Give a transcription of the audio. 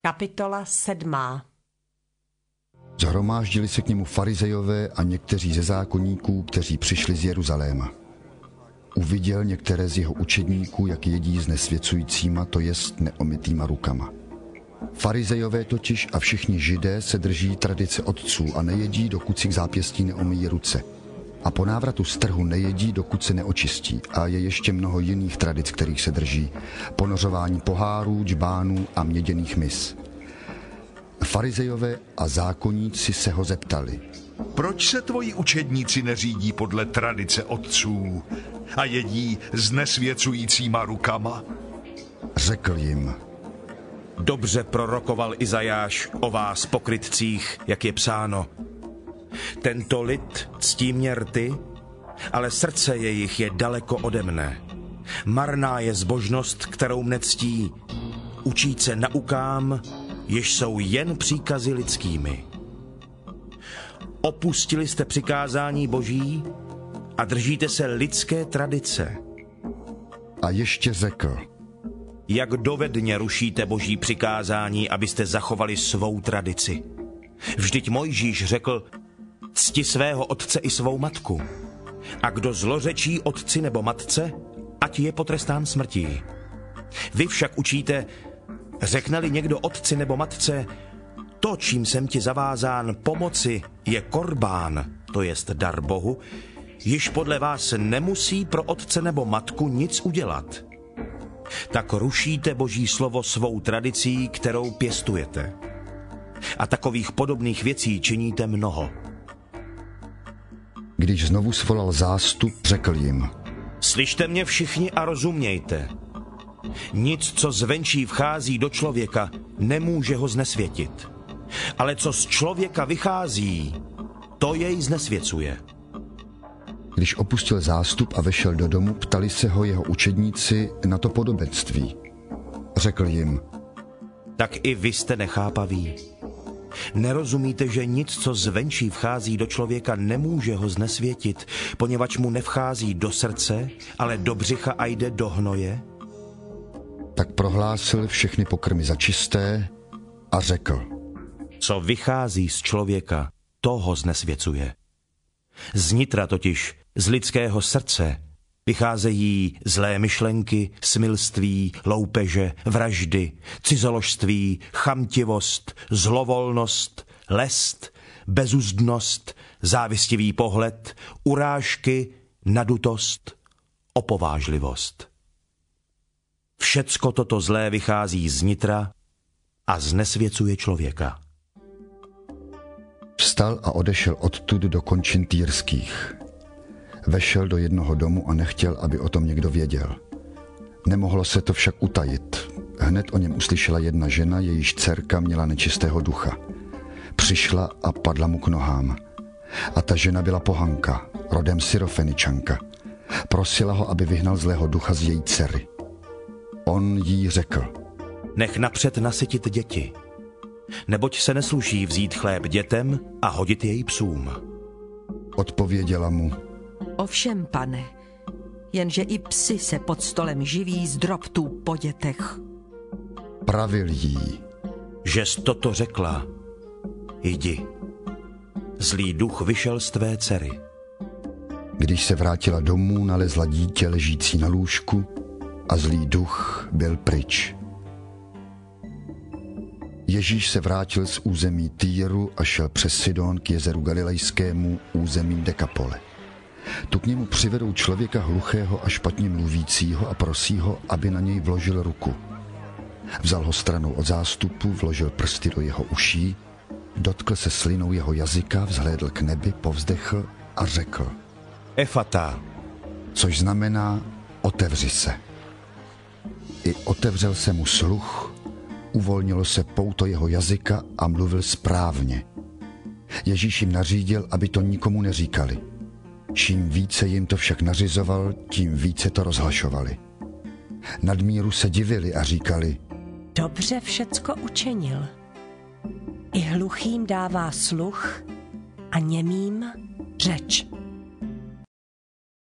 Kapitola 7. Zhromáždili se k němu farizejové a někteří ze zákonníků, kteří přišli z Jeruzaléma. Uviděl některé z jeho učedníků, jak jedí s nesvěcujícíma, to jest neomytýma rukama. Farizejové totiž a všichni Židé se drží tradice otců a nejedí, dokud si k zápěstí neomyjí ruce. A po návratu z trhu nejedí, dokud se neočistí. A je ještě mnoho jiných tradic, kterých se drží. Ponořování pohárů, džbánů a měděných mis. Farizejové a zákonníci se ho zeptali: Proč se tvoji učedníci neřídí podle tradice otců a jedí s nesvěcujícíma rukama? Řekl jim: Dobře prorokoval Izajáš o vás, pokrytcích, jak je psáno. Tento lid ctí mě rty, ale srdce jejich je daleko ode mne. Marná je zbožnost, kterou mne ctí. Učí se naukám, jež jsou jen příkazy lidskými. Opustili jste přikázání Boží a držíte se lidské tradice. A ještě řekl: Jak dovedně rušíte Boží přikázání, abyste zachovali svou tradici. Vždyť Mojžíš řekl: cti svého otce i svou matku. A kdo zlořečí otci nebo matce, ať je potrestán smrtí. Vy však učíte: řekne-li někdo otci nebo matce, to, čím jsem ti zavázán pomoci, je korbán, to jest dar Bohu, již podle vás nemusí pro otce nebo matku nic udělat. Tak rušíte Boží slovo svou tradicí, kterou pěstujete. A takových podobných věcí činíte mnoho. Když znovu svolal zástup, řekl jim: Slyšte mě všichni a rozumějte. Nic, co zvenčí vchází do člověka, nemůže ho znesvětit. Ale co z člověka vychází, to jej znesvěcuje. Když opustil zástup a vešel do domu, ptali se ho jeho učedníci na to podobenství. Řekl jim: Tak i vy jste nechápaví. Nerozumíte, že nic, co zvenčí vchází do člověka, nemůže ho znesvětit, poněvadž mu nevchází do srdce, ale do břicha a jde do hnoje? Tak prohlásil všechny pokrmy za čisté a řekl: Co vychází z člověka, to ho znesvěcuje. Znitra totiž, z lidského srdce, vycházejí zlé myšlenky, smilství, loupeže, vraždy, cizoložství, chamtivost, zlovolnost, lest, bezuzdnost, závistivý pohled, urážky, nadutost, opovážlivost. Všecko toto zlé vychází znitra a znesvěcuje člověka. Vstal a odešel odtud do končin Týrských. Vešel do jednoho domu a nechtěl, aby o tom někdo věděl. Nemohlo se to však utajit. Hned o něm uslyšela jedna žena, jejíž dcerka měla nečistého ducha. Přišla a padla mu k nohám. A ta žena byla pohanka, rodem Syrofeničanka. Prosila ho, aby vyhnal zlého ducha z její dcery. On jí řekl: Nech napřed nasytit děti, neboť se nesluší vzít chléb dětem a hodit jej psům. Odpověděla mu: Ovšem, pane, jenže i psi se pod stolem živí z drobtů po dětech. Pravil jí: Žes toto řekla, jdi. Zlý duch vyšel z tvé dcery. Když se vrátila domů, nalezla dítě ležící na lůžku a zlý duch byl pryč. Ježíš se vrátil z území Týru a šel přes Sidon k jezeru Galilejskému územím Dekapole. Tu k němu přivedou člověka hluchého a špatně mluvícího a prosí ho, aby na něj vložil ruku. Vzal ho stranou od zástupu, vložil prsty do jeho uší, dotkl se slinou jeho jazyka, vzhlédl k nebi, povzdechl a řekl: Efata, což znamená otevři se. I otevřel se mu sluch, uvolnilo se pouto jeho jazyka a mluvil správně. Ježíš jim nařídil, aby to nikomu neříkali. Čím více jim to však nařizoval, tím více to rozhlašovali. Nadmíru se divili a říkali: Dobře všecko učinil. I hluchým dává sluch a němým řeč.